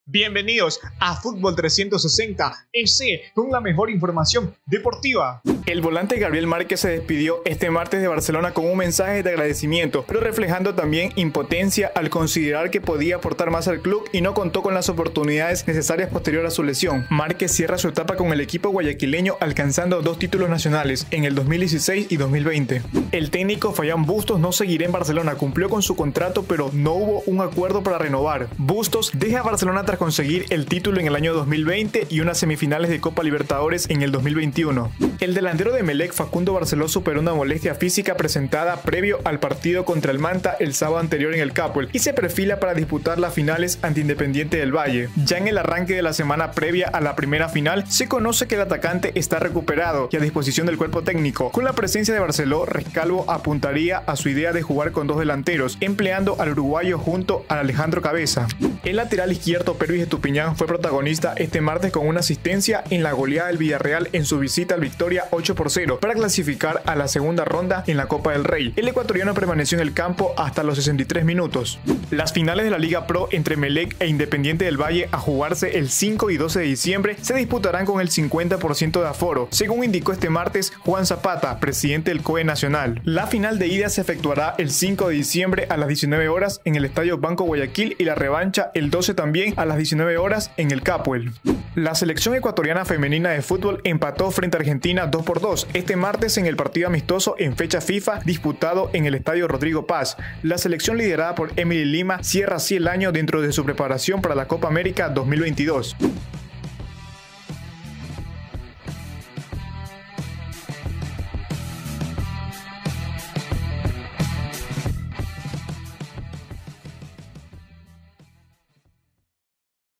Bienvenidos a Fútbol 360 EC con la mejor información deportiva. El volante Gabriel Márquez se despidió este martes de Barcelona con un mensaje de agradecimiento, pero reflejando también impotencia al considerar que podía aportar más al club y no contó con las oportunidades necesarias posterior a su lesión. Márquez cierra su etapa con el equipo guayaquileño alcanzando 2 títulos nacionales en el 2016 y 2020. El técnico Fayán Bustos no seguirá en Barcelona, cumplió con su contrato pero no hubo un acuerdo para renovar. Bustos deja a Barcelona tras conseguir el título en el año 2020 y unas semifinales de Copa Libertadores en el 2021. El delantero de Emelec, Facundo Barceló, superó una molestia física presentada previo al partido contra el Manta el sábado anterior en el Capuel y se perfila para disputar las finales ante Independiente del Valle. Ya en el arranque de la semana previa a la primera final, se conoce que el atacante está recuperado y a disposición del cuerpo técnico. Con la presencia de Barceló, Rescalvo apuntaría a su idea de jugar con 2 delanteros, empleando al uruguayo junto a Alejandro Cabeza. El lateral izquierdo Pervis Estupiñán fue protagonista este martes con una asistencia en la goleada del Villarreal en su visita al Victoria 8-0 para clasificar a la segunda ronda en la Copa del Rey. El ecuatoriano permaneció en el campo hasta los 63 minutos. Las finales de la Liga Pro entre Emelec e Independiente del Valle, a jugarse el 5 y 12 de diciembre, se disputarán con el 50% de aforo, según indicó este martes Juan Zapata, presidente del COE Nacional. La final de ida se efectuará el 5 de diciembre a las 19 horas en el Estadio Banco Guayaquil y la revancha el 12 también a las 19 horas en el Capuel. La selección ecuatoriana femenina de fútbol empató frente a Argentina 2-2 este martes en el partido amistoso en fecha FIFA disputado en el Estadio Rodrigo Paz. La selección liderada por Emily Lima cierra así el año dentro de su preparación para la Copa América 2022.